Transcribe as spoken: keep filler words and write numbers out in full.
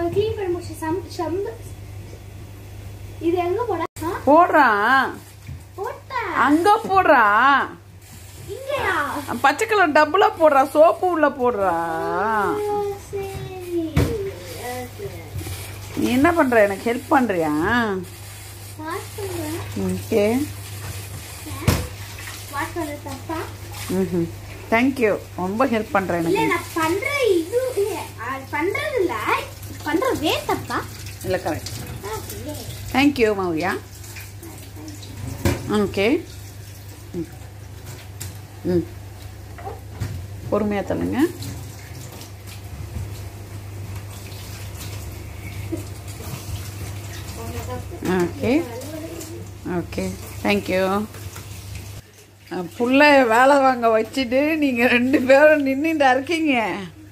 clean பண்ண முடிச்சு some some இது எங்க போடா போடுறான் போட்டா அங்க போடுறான் இங்கயா பச்சை கலர் டப்புல போடுறா சோப்பு உள்ள போடுறா நீ என்ன பண்ற எனக்கு ஹெல்ப் பண்றியா ஓகே வாட் பண்ண தப்பா ம் थैंक यू ரொம்ப ஹெல்ப் பண்ற எனக்கு இல்ல நான் பண்ற இது பண்றது இல்ல பண்ற வே தப்பா இல்ல கரெக்ட் थैंक यू மௌயா ஓகே ம் பொறுமையா தள்ளுங்க ஓகே ஓகே थैंक यू புள்ள வேலை வாங்க வச்சிட்டு நீங்க ரெண்டு பேரும் நின்னுட்டு இருக்கீங்க